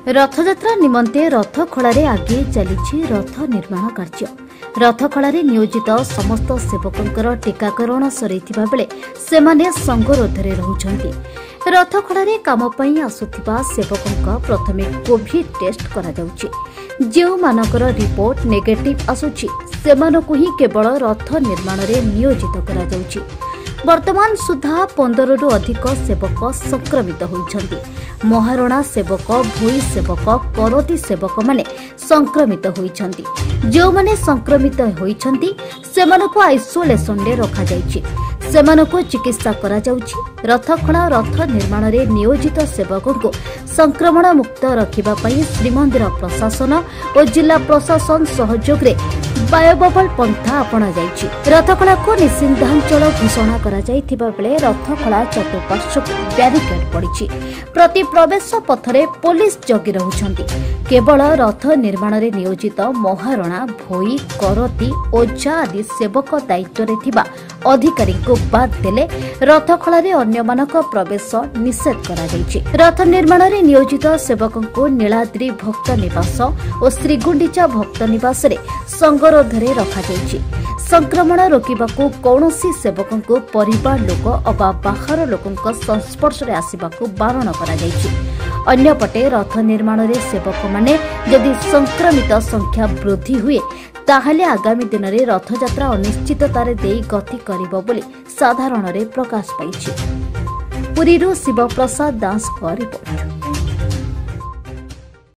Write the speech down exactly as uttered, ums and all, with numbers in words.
रथयात्रा निमंते रथखଳାରେ आगे चली रथ निर्माण कार्य। रथखଳାରେ नियोजित समस्त सेवकंकर टीकाकरण सरीथिबा बेले सेमाने संगरोधरे रहुछंती। रथखଳାରେ काम पई आसुथिबा सेवकंक प्रथमे कोविड टेस्ट करा जाउछि। जेउ मानकर रिपोर्ट नेगेटिव आसुछि सेमानकु ही केवल रथ निर्माण रे नियोजित करा जाउछि। वर्तमान सुधा पंदर रु अधिक सेवक संक्रमित होइछंती। महारणा सेवक भोई सेवक करती सेवक माने संक्रमित होइछंती। जो माने संक्रमित होइछंती सेमानकु आइसोलेशन रे रखा जाइछि। सेमानकु चिकित्सा करा जाउछि। रथखଳା रथ निर्माण रे नियोजित सेवकंकु संक्रमण मुक्त रखिबा पई श्रीमंदिर प्रशासन और जिला प्रशासन सहयोग रे बायोबबल पंथा अपना जाइछि। रथखଳାକୁ निषिद्धांचल घोषणा करा जाइथिबा बेले रथखଳା चतुर्पार्श्व ब्यारिकेड पड़िछि। प्रति प्रवेश पथरे पुलिस जगी रहुछंती। केवल रथ निर्माण रे नियोजित महारणा भोई करती ओझा आदि सेवक दायित्व रे थिबा अधिकारी को बाद देले रथखଳାରେ अन्य मानक प्रवेश निषेध करा जाइछि। रथ निर्माण रे नियोजित सेवकंको नीलाद्री भक्त निवास और श्रीगुंडीचा भक्त निवास रे संगरोधरे रखा जाइछि। संक्रमण रोकिबाकू कौनसी सेवकंको परिवार लोक अबा बाहर लोकंक संस्पर्श रे आसिबाकू बारण करा जाइछि। अन्यपटे रथ निर्माण रे सेवक माने यदि संक्रमित संख्या वृद्धि हुए ताहले आगामी दिन में रथयात्रा अनिश्चिततार दे गति करिबो बोली साधारण रे प्रकाश पाइछि। पुरीरू शिवप्रसाद दास रिपोर्ट।